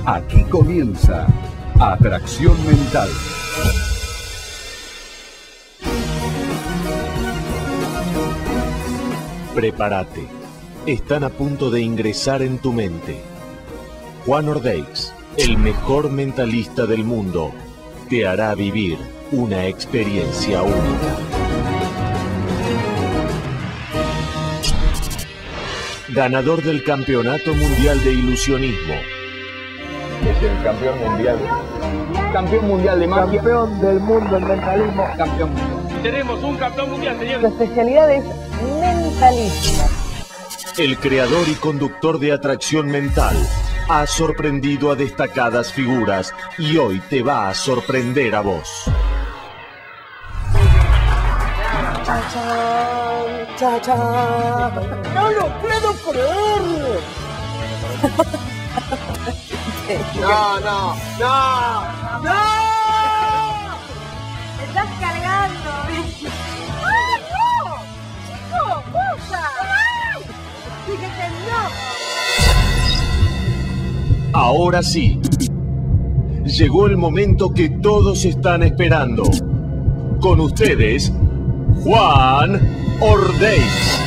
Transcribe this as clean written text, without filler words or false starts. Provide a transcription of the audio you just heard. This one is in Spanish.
Aquí comienza Atracción Mental. Prepárate. Están a punto de ingresar en tu mente. Juan Ordeix, el mejor mentalista del mundo, te hará vivir una experiencia única. Ganador del Campeonato Mundial de Ilusionismo. Es el campeón mundial. Campeón mundial de magia. Campeón del mundo en mentalismo. Campeón mundial. Tenemos un campeón mundial, señor. Su especialidad es mentalismo. El creador y conductor de Atracción Mental ha sorprendido a destacadas figuras y hoy te va a sorprender a vos. Cha, cha. No lo puedo creer. No, no, no, no. ¡Me estás cargando! ¡Ay, no! ¡Chico, cosa! ¡Ay! ¡Fíjate, no! Ahora sí, llegó el momento que todos están esperando. Con ustedes, Juan Ordeix.